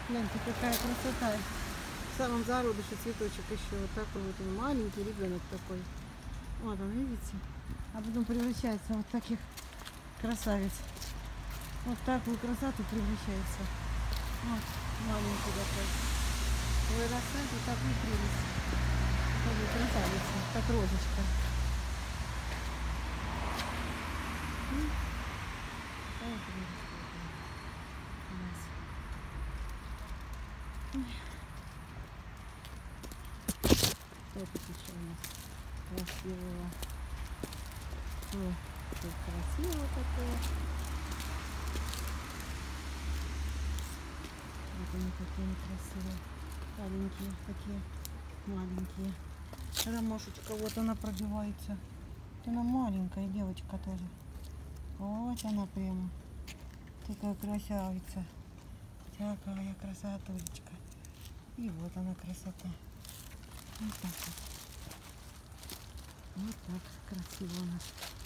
Гляньте, какая красота. В самом зародыше цветочек еще. Вот такой вот он маленький ребенок такой. Вот он, видите? А потом превращается в вот таких красавиц. Вот такую красоту превращается. Вот, маленький такой. Вырастает вот такую прелесть. Такую красавицу, как розочка. Какая прелесть у нас. Что тут еще у нас красивого? Ой, тут красиво такое. Вот они какие красивые. Маленькие такие, маленькие. Ромашечка, вот она пробивается. Она маленькая девочка тоже. Вот она прямо. Такая красавица. Такая красотулечка. И вот она красота. Вот так вот. Вот так красиво у нас.